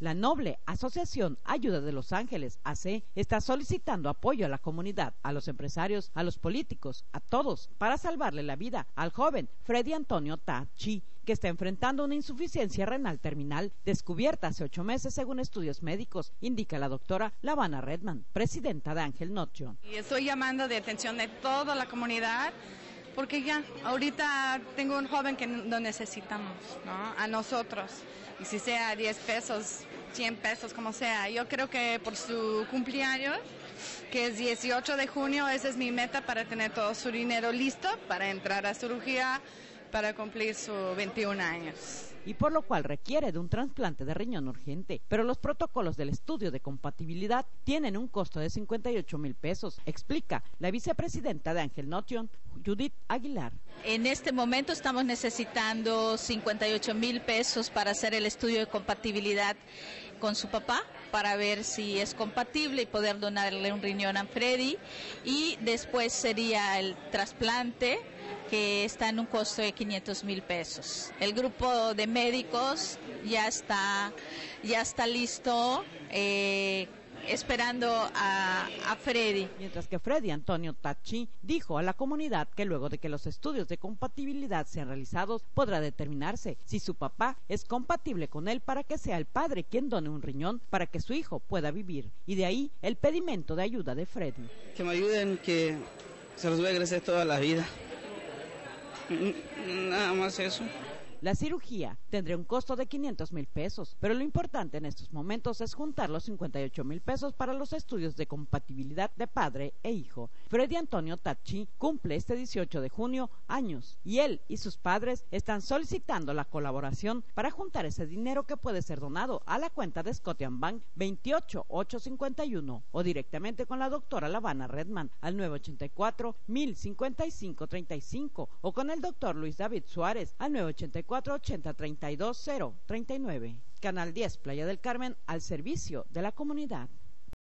La noble Asociación Ayuda de Los Ángeles, AC, está solicitando apoyo a la comunidad, a los empresarios, a los políticos, a todos, para salvarle la vida al joven Freddy Antonio Ta Chi, que está enfrentando una insuficiencia renal terminal descubierta hace 8 meses según estudios médicos, indica la doctora Lavana Redman, presidenta de Ángel Nottion. Y estoy llamando de atención de toda la comunidad, porque ya ahorita tengo un joven que lo necesitamos, ¿no? A nosotros, y si sea 10 pesos, 100 pesos, como sea. Yo creo que por su cumpleaños, que es 18 de junio, esa es mi meta para tener todo su dinero listo para entrar a cirugía, para cumplir sus 21 años. Y por lo cual requiere de un trasplante de riñón urgente, pero los protocolos del estudio de compatibilidad tienen un costo de 58,000 pesos, explica la vicepresidenta de Ángel Nottion, Judith Aguilar. En este momento estamos necesitando 58,000 pesos para hacer el estudio de compatibilidad con su papá, para ver si es compatible y poder donarle un riñón a Freddy, y después sería el trasplante, que está en un costo de 500,000 pesos. El grupo de médicos ya está listo, esperando a Freddy. Mientras que Freddy Antonio Ta Chi dijo a la comunidad que luego de que los estudios de compatibilidad sean realizados, podrá determinarse si su papá es compatible con él para que sea el padre quien done un riñón para que su hijo pueda vivir. Y de ahí el pedimento de ayuda de Freddy. Que me ayuden, que se los voy a agradecer toda la vida. Nada más eso. La cirugía tendría un costo de 500,000 pesos, pero lo importante en estos momentos es juntar los 58,000 pesos para los estudios de compatibilidad de padre e hijo. Freddy Antonio Ta Chi cumple este 18 de junio años, y él y sus padres están solicitando la colaboración para juntar ese dinero que puede ser donado a la cuenta de Scotiabank 28851 o directamente con la doctora Lavana Redman al 984-1055-35 o con el doctor Luis David Suárez al 984-80-32-039. Canal 10 Playa del Carmen, al servicio de la comunidad.